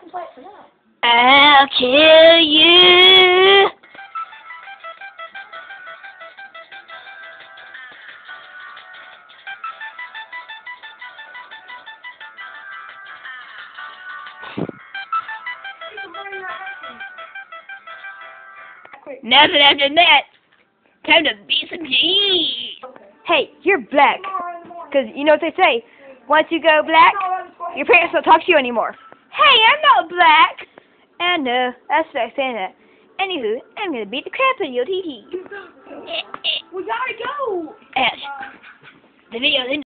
I'll kill you. Nothing after that. Time to beat some cheese. Hey, you're black. Because you know what they say. Once you go black, your parents don't talk to you anymore. Hey, I'm not black. I know. That's what I'm saying that. Anywho, I'm going to beat the crap out of you. Tee. We gotta go. Ash. The video's in.